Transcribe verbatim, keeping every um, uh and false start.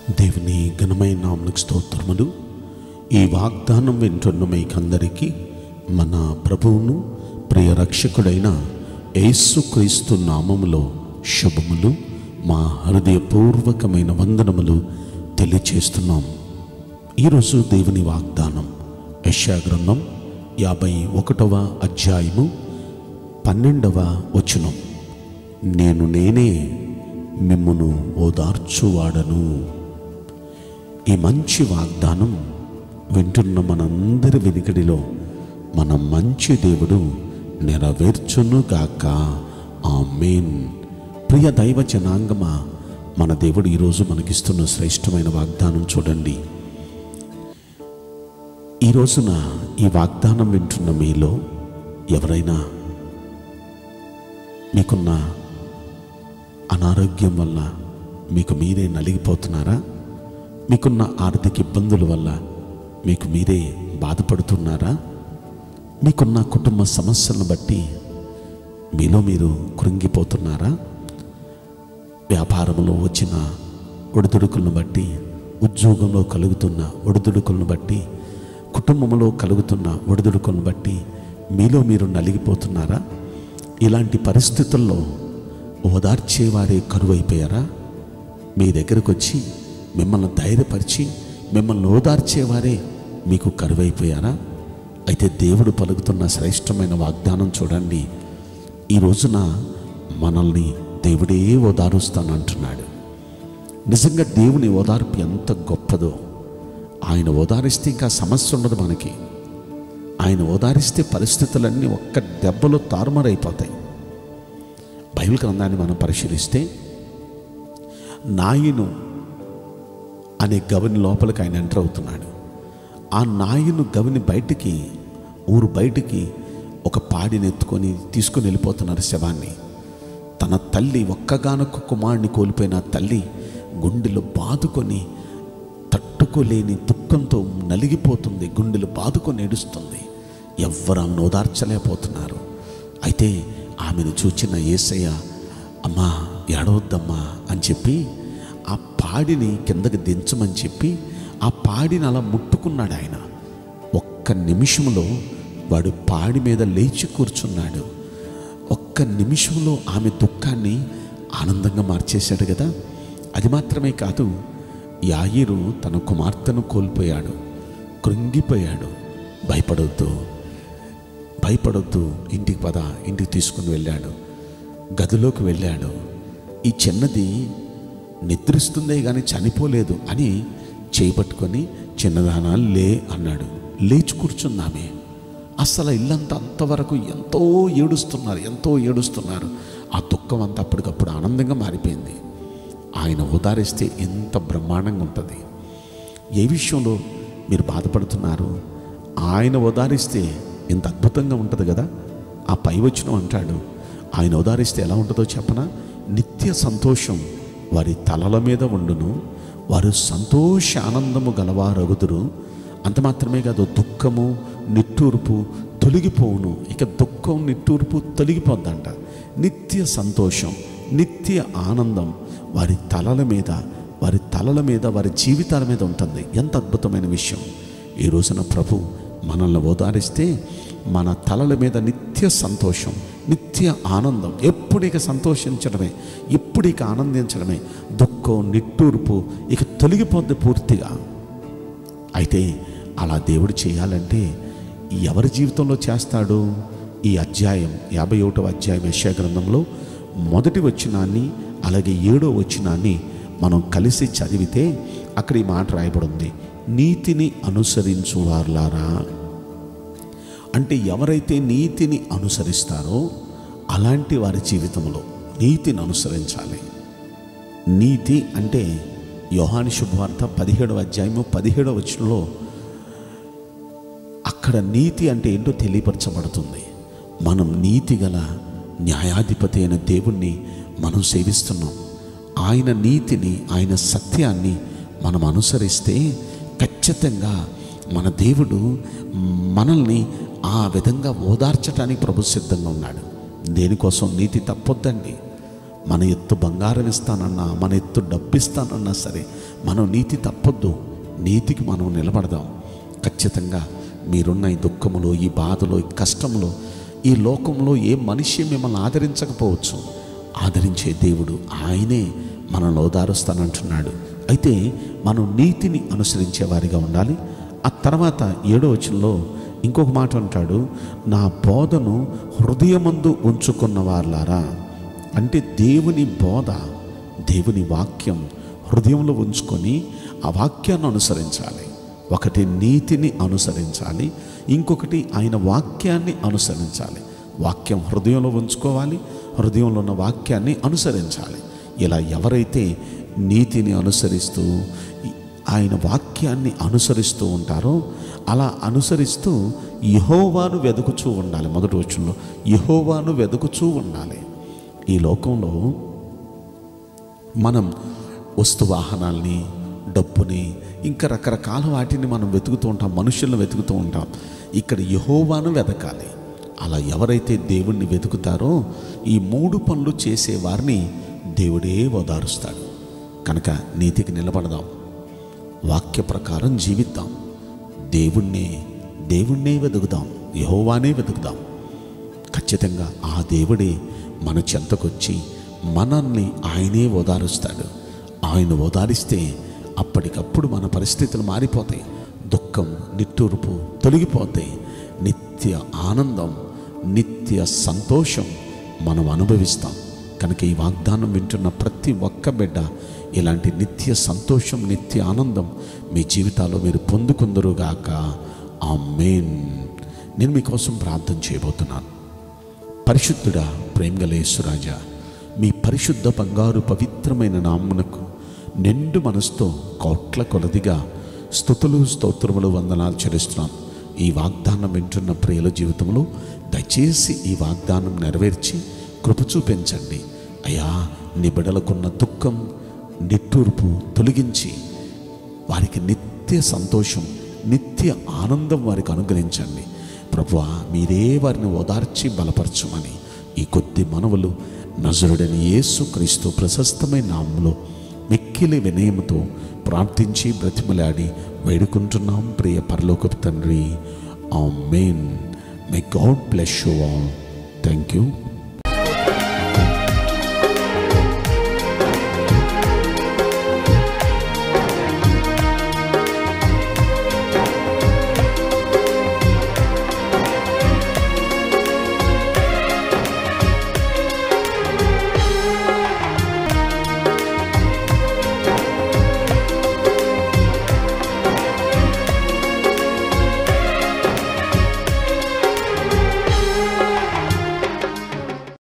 దేవుని ఘనమైన నామమునకు స్తోత్రములు. ఈ వాగ్దానం వింటున్న మీకందరికీ మన ప్రభువును ప్రియ రక్షకుడైన యేసుక్రీస్తు నామములో శుభములు, మా హృదయపూర్వకమైన వందనములు తెలియచేస్తున్నాం. ఈరోజు దేవుని వాగ్దానం యెషయా గ్రంథం యాభై ఒకటవ అధ్యాయము పన్నెండవ వచనం. నేను నేనే మిమ్మును ఓదార్చువాడను. ఈ మంచి వాగ్దానం వింటున్న మనందరి వెనుకడిలో మన మంచి దేవుడు నెరవేర్చునుగాక. ఆమేన్. ప్రియ దైవ జనాంగమా, మన దేవుడు ఈరోజు మనకిస్తున్న శ్రేష్టమైన వాగ్దానం చూడండి. ఈ రోజున ఈ వాగ్దానం వింటున్న మీలో ఎవరైనా మీకున్న అనారోగ్యం వల్ల మీకు మీరే నలిగిపోతున్నారా? మీకున్న ఆర్థిక ఇబ్బందుల వల్ల మీకు మీరే బాధపడుతున్నారా? మీకున్న కుటుంబ సమస్యలను బట్టి మీలో మీరు కృంగిపోతున్నారా? వ్యాపారంలో వచ్చిన ఒడిదుడుకులను బట్టి, ఉద్యోగంలో కలుగుతున్న ఒడిదుడుకులను బట్టి, కుటుంబంలో కలుగుతున్న ఒడిదుడుకులను బట్టి మీలో మీరు నలిగిపోతున్నారా? ఇలాంటి పరిస్థితుల్లో ఓదార్చేవారే కరువైపోయారా? మీ దగ్గరకు వచ్చి మిమ్మల్ని ధైర్యపరిచి మిమ్మల్ని ఓదార్చేవారే మీకు కరువైపోయారా? అయితే దేవుడు పలుకుతున్న శ్రేష్టమైన వాగ్దానం చూడండి. ఈ రోజున మనల్ని దేవుడే ఓదారుస్తానంటున్నాడు. నిజంగా దేవుని ఓదార్పు ఎంత గొప్పదో. ఆయన ఓదారిస్తే ఇంకా సమస్య ఉండదు మనకి. ఆయన ఓదారిస్తే పరిస్థితులన్నీ ఒక్క దెబ్బలో తారుమారైపోతాయి. బైబిల్ గ్రంథాన్ని మనం పరిశీలిస్తే నాయను అనే గవిని లోపలికి ఆయన ఎంటర్ అవుతున్నాడు. ఆ నాయను గవిని బయటికి, ఊరు బయటికి ఒక పాడిని ఎత్తుకొని తీసుకుని వెళ్ళిపోతున్నారు శవాన్ని. తన తల్లి, ఒక్కగానొక్క కుమారుని కోల్పోయిన తల్లి గుండెలు బాదుకొని తట్టుకోలేని దుఃఖంతో నలిగిపోతుంది. గుండెలు బాదుకొని ఏడుస్తుంది. ఎవ్వరు ఆమెను ఓదార్చలేకపోతున్నారు. అయితే ఆమెను చూచిన యేసయ్య, అమ్మా ఏడవద్దమ్మా అని చెప్పి ఆ పాడిని కిందకి దించమని చెప్పి ఆ పాడిని అలా ముట్టుకున్నాడు ఆయన. ఒక్క నిమిషంలో వాడు పాడి మీద లేచి కూర్చున్నాడు. ఒక్క నిమిషంలో ఆమె దుఃఖాన్ని ఆనందంగా మార్చేశాడు కదా. అది మాత్రమే కాదు, యాయీరు తన కుమార్తెను కోల్పోయాడు, కృంగిపోయాడు. భయపడొద్దు, భయపడొద్దు, ఇంటికి పద, ఇంటికి తీసుకుని వెళ్ళాడు. గదిలోకి వెళ్ళాడు. ఈ చిన్నది నిద్రిస్తుందే కానీ చనిపోలేదు అని చేపట్టుకొని, చిన్నదానా లే అన్నాడు. లేచి కూర్చుందామే. అసలు ఇల్లంతా అంతవరకు ఎంతో ఏడుస్తున్నారు, ఎంతో ఏడుస్తున్నారు. ఆ దుఃఖం అంతా అప్పటికప్పుడు ఆనందంగా మారిపోయింది. ఆయన ఓదారిస్తే ఎంత బ్రహ్మాండంగా ఉంటుంది. ఏ విషయంలో మీరు బాధపడుతున్నారు, ఆయన ఓదారిస్తే ఎంత అద్భుతంగా ఉంటుంది కదా. ఆ పై వచనం అంటాడు, ఆయన ఓదారిస్తే ఎలా ఉంటుందో చెప్పనా? నిత్య సంతోషం వారి తలల మీద ఉండును, వారు సంతోష ఆనందము గలవారగుదురు. అంత మాత్రమే కాదు, దుఃఖము నిట్టూర్పు తొలగిపోవును. ఇక దుఃఖం నిట్టూర్పు తొలగిపోద్దంట. నిత్య సంతోషం, నిత్య ఆనందం వారి తలల మీద, వారి తలల మీద, వారి జీవితాల మీద ఉంటుంది. ఎంత అద్భుతమైన విషయం. ఈ రోజున ప్రభు మనల్ని ఓదారిస్తే మన తలల మీద నిత్య సంతోషం, నిత్య ఆనందం. ఎప్పుడు ఇక సంతోషించడమే, ఎప్పుడు ఇక ఆనందించడమే. దుఃఖం నిట్టూర్పు ఇక తొలగిపోద్ది పూర్తిగా. అయితే అలా దేవుడు చేయాలంటే ఎవరి జీవితంలో చేస్తాడు? ఈ అధ్యాయం యాభై ఒకటవ అధ్యాయం యెషయా గ్రంథంలో మొదటి వచనాన్ని అలాగే ఏడో వచనాన్ని మనం కలిసి చదివితే అక్కడ ఈ మాట రాయబడి ఉంది, నీతిని అనుసరించువారులారా. అంటే ఎవరైతే నీతిని అనుసరిస్తారో అలాంటి వారి జీవితంలో నీతిని అనుసరించాలి. నీతి అంటే యోహాను శుభవార్త పదిహేడవ అధ్యాయము పదిహేడవ వచనంలో అక్కడ నీతి అంటే ఏంటో తెలియపరచబడుతుంది. మనం నీతి గల న్యాయాధిపతి అయిన దేవుణ్ణి మనం సేవిస్తున్నాం. ఆయన నీతిని, ఆయన సత్యాన్ని మనం అనుసరిస్తే ఖచ్చితంగా మన దేవుడు మనల్ని ఆ విధంగా ఓదార్చడానికి ప్రభు సిద్ధంగా ఉన్నాడు. దేనికోసం? నీతి తప్పొద్దండి. మన ఎత్తు బంగారం ఇస్తానన్నా, మన ఎత్తు డబ్బు ఇస్తానన్నా సరే, మనం నీతి తప్పొద్దు, నీతికి మనం నిలబడదాం. ఖచ్చితంగా మీరున్న ఈ దుఃఖములో, ఈ బాధలో, ఈ కష్టంలో, ఈ లోకంలో ఏ మనిషి మిమ్మల్ని ఆదరించకపోవచ్చు, ఆదరించే దేవుడు ఆయనే మనల్ని ఓదారుస్తానంటున్నాడు. అయితే మనం నీతిని అనుసరించే వారిగా ఉండాలి. ఆ తర్వాత ఏడో వచనంలో ఇంకొక మాట అంటాడు, నా బోధను హృదయమందు ఉంచుకున్న వారులారా. అంటే దేవుని బోధ, దేవుని వాక్యం హృదయంలో ఉంచుకొని ఆ వాక్యాన్ని అనుసరించాలి. ఒకటి నీతిని అనుసరించాలి, ఇంకొకటి ఆయన వాక్యాన్ని అనుసరించాలి. వాక్యం హృదయంలో ఉంచుకోవాలి, హృదయంలో ఉన్న వాక్యాన్ని అనుసరించాలి. ఇలా ఎవరైతే నీతిని అనుసరిస్తూ ఆయన వాక్యాన్ని అనుసరిస్తూ ఉంటారో అలా అనుసరిస్తూ యెహోవాను వెదుకుచూ ఉండాలి. మొదటి వచనంలో యెహోవాను వెదుకుచూ ఉండాలి. ఈ లోకంలో మనం వస్తు వాహనాల్ని, డబ్బుని, ఇంకా రకరకాల వాటిని మనం వెతుకుతూ ఉంటాం, మనుషులను వెతుకుతూ ఉంటాం. ఇక్కడ యెహోవాను వెతకాలి. అలా ఎవరైతే దేవుణ్ణి వెతుకుతారో ఈ మూడు పనులు చేసేవారిని దేవుడే ఓదారుస్తాడు. కనుక నీతికి నిలబడదాం, వాక్య ప్రకారం జీవిద్దాం, దేవుణ్ణే దేవుణ్ణే వెతుకుదాం, యెహోవానే వెతుకుదాం. ఖచ్చితంగా ఆ దేవుడే మన చెంతకొచ్చి మనల్ని ఆయనే ఓదారుస్తాడు. ఆయన ఓదారిస్తే అప్పటికప్పుడు మన పరిస్థితులు మారిపోతాయి. దుఃఖం, నిట్టూర్పు తొలగిపోతాయి. నిత్య ఆనందం, నిత్య సంతోషం మనం అనుభవిస్తాం. కనుక ఈ వాగ్దానం వింటున్న ప్రతి ఒక్క బిడ్డ ఇలాంటి నిత్య సంతోషం, నిత్య ఆనందం మీ జీవితాల్లో మీరు పొందుకుందరుగాక. ఆమేన్. నేను మీకోసం ప్రార్థన చేయబోతున్నాను. పరిశుద్ధుడా, ప్రేమగల యేసురాజా, మీ పరిశుద్ధ బంగారు పవిత్రమైన నామమునకు నిండు మనసుతో కోట్ల కొలదిగా స్తుతులు, స్తోత్రములు, వందనాలు చెల్లిస్తున్నాను. ఈ వాగ్దానం వింటున్న ప్రియుల జీవితంలో దయచేసి ఈ వాగ్దానం నెరవేర్చి కృప చూపించండి అయ్యా. నీ బిడ్డలకున్న దుఃఖం, నిట్టూర్పు తొలగించి వారికి నిత్య సంతోషం, నిత్య ఆనందం వారికి అనుగ్రహించండి ప్రభువా. మీరే వారిని ఓదార్చి బలపరచమని ఈ కొద్ది మనవులు నజరుడైన యేసుక్రీస్తు ప్రశస్తమైన నామములో మిక్కిలి వినయముతో ప్రార్థించి బ్రతిమలాడి వేడుకుంటున్నాం ప్రియ పరలోకపు తండ్రి. ఆమేన్. May God bless you all. Thank you.